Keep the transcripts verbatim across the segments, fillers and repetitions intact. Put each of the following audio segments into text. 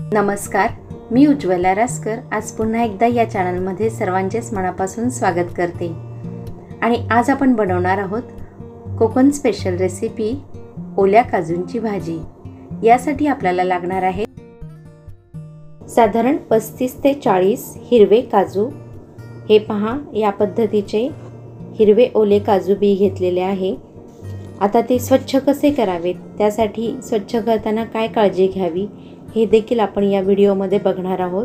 नमस्कार, मी उज्ज्वला रासकर आज पुन्हा एकदा या चॅनलमध्ये सर्वांचेच मनापासून स्वागत करते। आणि आज आपण बनवणार आहोत कोकण स्पेशल रेसिपी ओल्या काजूंची भाजी। यासाठी आपल्याला लागणार आहे साधारण पस्तीस ते चाळीस हिरवे काजू। हे पहा, या पद्धतीचे हिरवे ओले काजू बी घेतलेले आहे। आता ते स्वच्छ कसे करावेत, त्यासाठी स्वच्छ करताना काय काळजी घ्यावी हे देखील आपण या व्हिडिओमध्ये बघणार आहोत।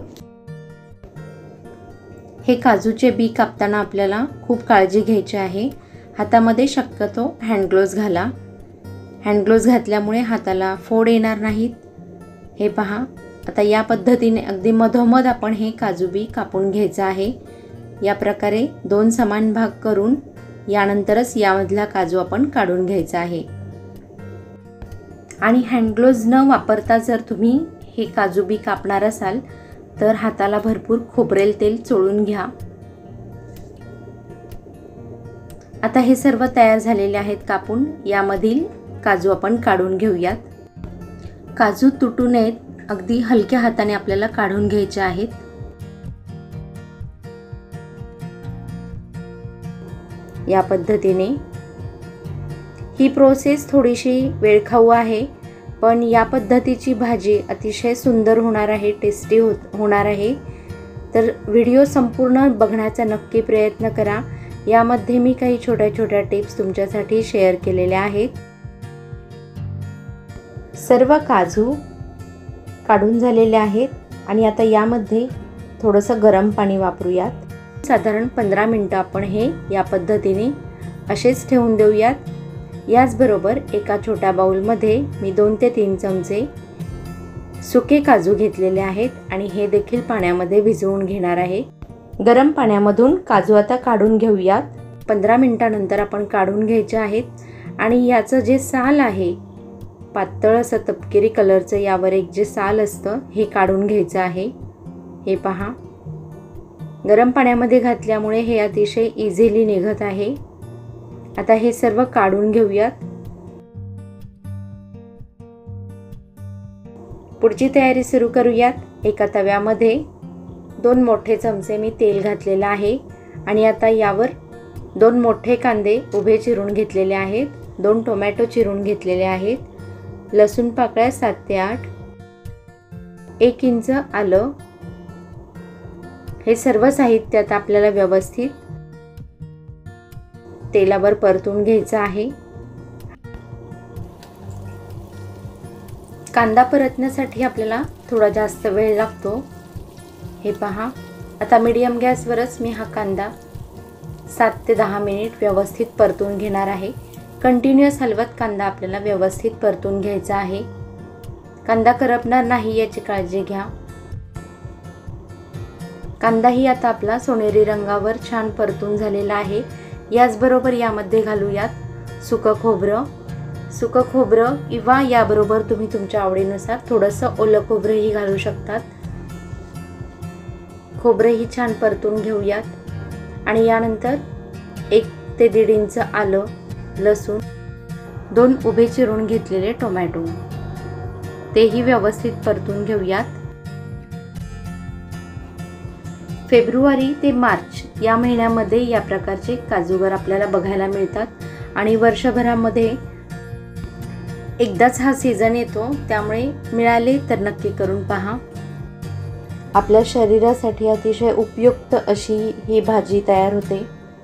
हे काजूचे बी कापताना आपल्याला खूप काळजी घ्यायची आहे। हातामध्ये शक्यतो हँड ग्लोव्ज घाला। हँड ग्लोव्ज घातल्यामुळे हाताला फोड येणार नाहीत। हे पहा, आता या पद्धतीने अगदी मधोमध आपण हे काजू बी कापून घ्यायचं आहे। या प्रकारे दोन समान भाग करून यानंतरच यामधला काजू आपण काढून घ्यायचा आहे। आणि हँड ग्लोव्ज न वापरता जर तुम्ही हे काजू बी कापणार असाल तर हाताला भरपूर खोबरेल तेल चोळून घ्या। आता हे सर्व तयार झालेले आहेत कापून। यामधील काजू आपण काढून घेऊयात। काजू तुटू नयेत, अगदी हलक्या हाताने आपल्याला काढून घ्यायचे आहेत। या पद्धतीने ही प्रोसेस थोडीशी वेळखाऊ आहे, पण या पद्धतीची भाजी अतिशय सुंदर होणार आहे, टेस्टी होणार आहे। तर व्हिडिओ संपूर्ण बघण्याचा नक्की प्रयत्न करा। यामध्ये मी काही छोट्या छोट्या टिप्स तुमच्यासाठी शेअर केलेल्या आहेत। सर्व काजू काढून झालेले आहेत आणि आता यामध्ये थोडंसं गरम पाणी वापरूयात। साधारण पंधरा मिनिटं आपण हे या पद्धतीने असेच ठेवून देऊयात। याचबरोबर एका छोट्या बाउलमध्ये मी दोन ते तीन चमचे सुके काजू घेतलेले आहेत आणि हे देखील पाण्यामध्ये भिजवून घेणार आहे। गरम पाण्यामधून काजू आता काढून घेऊयात। पंधरा मिनिटांनंतर आपण काढून घ्यायचे आहेत आणि याचं जे साल आहे, पातळ असं तपकिरी कलरचं यावर एक जे साल असतं हे काढून घ्यायचं आहे। हे पहा, गरम पाण्यामध्ये घातल्यामुळे हे अतिशय इझिली निघत आहे। आता हे सर्व काढून घेऊयात। पुढची तयारी सुरू करूयात। एका तव्यामध्ये दोन मोठे चमचे मी तेल घातलेले आहे आणि आता यावर दोन मोठे कांदे उभे चिरून घेतलेले आहेत, दोन टोमॅटो चिरून घेतलेले आहेत, लसूण पाकळ्या सात ते आठ, एक इंच आलं। हे सर्व साहित्य आता आपल्याला व्यवस्थित तेलावर परतून घ्यायचं आहे। कांदा परतण्यासाठी आपल्याला थोडा जास्त वेळ लागतो। हे पहा, आता मीडियम गॅसवरच मी हा कांदा सात ते दहा मिनिट व्यवस्थित परतून घेणार आहे। कंटिन्युअस हलवत कांदा आपल्याला व्यवस्थित परतून घ्यायचा आहे। कांदा करपणार नाही याची काळजी घ्या। कांदाही आता आपला सोनेरी रंगावर छान परतून झालेला आहे। याचबरोबर यामध्ये घालूयात सुकं खोबरं। सुकं खोबरं किंवा याबरोबर तुम्ही तुमच्या आवडीनुसार थोडंसं ओलं खोबरंही घालू शकतात। खोबरंही छान परतून घेऊयात आणि यानंतर एक ते दीड इंच आलं, लसूण, दोन उभे चिरून घेतलेले टोमॅटो, तेही व्यवस्थित परतून घेऊयात। फेब्रुवारी ते मार्च या महिन्यामध्ये या प्रकारचे काजूगर आपल्याला बघायला मिळतात आणि वर्षभरामध्ये एकदाच हा सीझन येतो, त्यामुळे मिळाले तर नक्की करून पहा। आपल्या शरीरासाठी अतिशय उपयुक्त अशी ही भाजी तयार होते।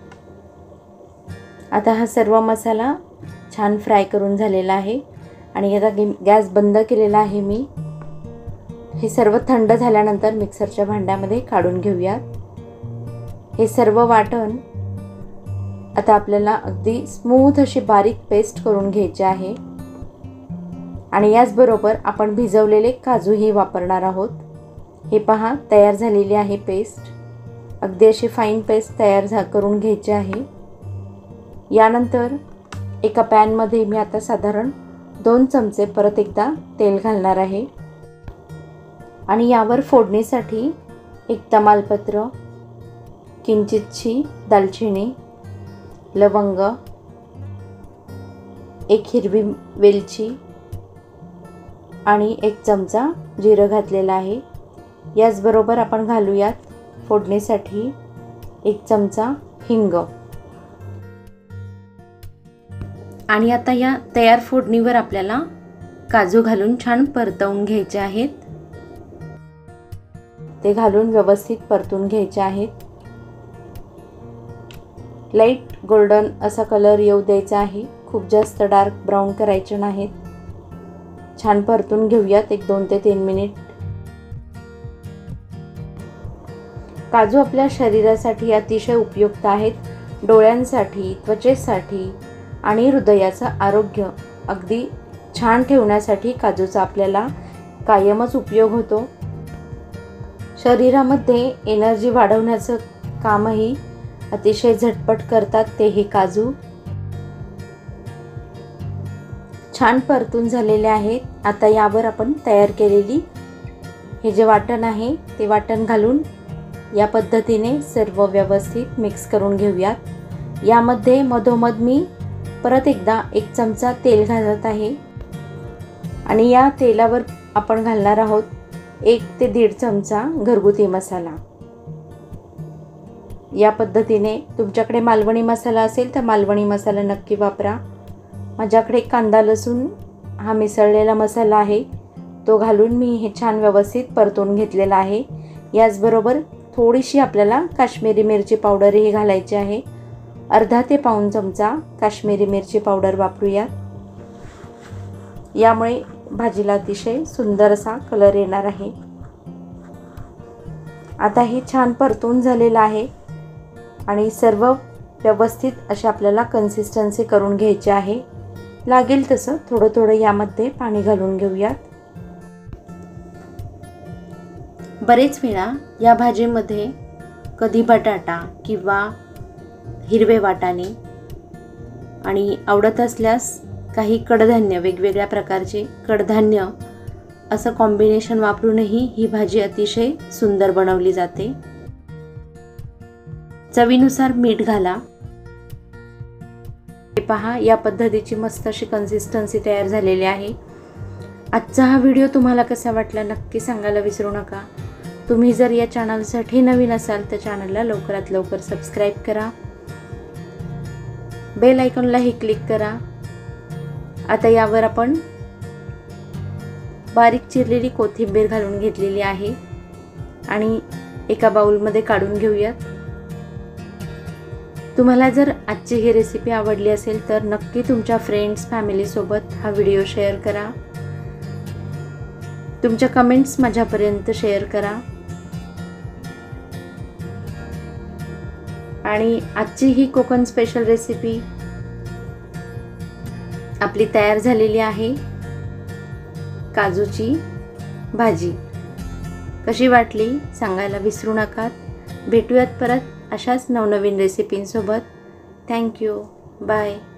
आता हा सर्व मसाला छान फ्राय करून झालेला आहे आणि आता गॅस बंद केलेला आहे मी। हे सर्व थंड झाल्यानंतर मिक्सरच्या भांड्यामध्ये काढून घेऊयात। हे सर्व वाटण आता आपल्याला अगदी स्मूथ अशी बारीक पेस्ट करून घ्यायची आहे आणि याचबरोबर आपण भिजवलेले काजूही वापरणार आहोत। हे पहा, तयार झालेली आहे पेस्ट। अगदी अशी फाईन पेस्ट तयार झा करून घ्यायची आहे। यानंतर एका पॅनमध्ये मी आता साधारण दोन चमचे परत एकदा तेल घालणार आहे आणि यावर फोडणीसाठी एक तमालपत्र, किंचितशी दालचिनी, लवंग, एक हिरवी वेलची आणि एक चमचा जिरं घातलेलं आहे। याचबरोबर आपण घालूयात फोडणीसाठी एक चमचा हिंग। आणि आता या तयार फोडणीवर आपल्याला काजू घालून छान परतवून घ्यायचे आहेत। ते घालून व्यवस्थित परतून घ्यायचे आहेत। लाईट गोल्डन असा कलर येऊ द्यायचा आहे, खूप जास्त डार्क ब्राऊन करायचे नाहीत। छान परतून घेऊयात एक दोन ते तीन मिनिट। काजू आपल्या शरीरासाठी अतिशय उपयुक्त आहेत। डोळ्यांसाठी, त्वचेसाठी आणि हृदयाचं आरोग्य अगदी छान ठेवण्यासाठी काजूचा आपल्याला कायमच उपयोग होतो। शरीरामध्ये एनर्जी वाढवण्याचं कामही अतिशय झटपट करतात ते हे काजू। छान परतून झालेले आहेत। आता यावर आपण तयार केलेली हे जे वाटण आहे ते वाटण घालून या पद्धतीने सर्व व्यवस्थित मिक्स करून घेऊयात। यामध्ये मधोमध मी परत एकदा एक चमचा तेल घालत आहे आणि या तेलावर आपण घालणार आहोत एक ते दीड चमचा घरगुती मसाला। या पद्धतीने तुमच्याकडे मालवणी मसाला असेल तर मालवणी मसाला नक्की वापरा। माझ्याकडे कांदा लसूण हा मिसळलेला मसाला आहे, तो घालून मी हे छान व्यवस्थित परतून घेतलेला आहे। याचबरोबर थोडीशी आपल्याला काश्मीरी मिरची पावडरही घालायची आहे। अर्धा ते पाऊण चमचा काश्मीरी मिरची पावडर वापरूया, यामुळे भाजीला अतिशय सुंदर असा कलर येणार आहे। आता हे छान परतून झालेलं आहे आणि सर्व व्यवस्थित अशी आपल्याला कन्सिस्टन्सी करून घ्यायची आहे। लागेल तसं थोडं थोडं यामध्ये पाणी घालून घेऊयात। बरेच वेळा या भाजीमध्ये कधी बटाटा किंवा हिरवे वाटाणे आणि आवडत असल्यास काही कडधान्य, वेगवेगळ्या प्रकारचे कडधान्य असं कॉम्बिनेशन वापरूनही ही भाजी अतिशय सुंदर बनवली जाते। चवीनुसार मीठ घाला। हे पहा, या पद्धतीची मस्त अशी कन्सिस्टन्सी तयार झालेली आहे। आजचा हा व्हिडिओ तुम्हाला कसा वाटला नक्की सांगायला विसरू नका। तुम्ही जर या चॅनलसाठी नवीन असाल तर चॅनलला लवकरात लवकर सबस्क्राईब करा, बेल आयकॉनलाही क्लिक करा। आता यावर आपण बारीक चिरलेली कोथिंबीर घालून घेतलेली आहे आणि एका बाउलमध्ये काढून घेऊयात। तुम्हाला जर आजची ही रेसिपी आवडली असेल तर नक्की तुमच्या फ्रेंड्स फॅमिली सोबत हा व्हिडिओ शेअर करा। तुमच्या कमेंट्स माझ्यापर्यंत शेअर करा। आणि आजची ही कोकण स्पेशल रेसिपी आपली तयार झालेली आहे। काजूची भाजी कशी वाटली सांगायला विसरू नका। भेटूयात परत अशाच नवनवीन रेसिपींसोबत। Thank you, bye.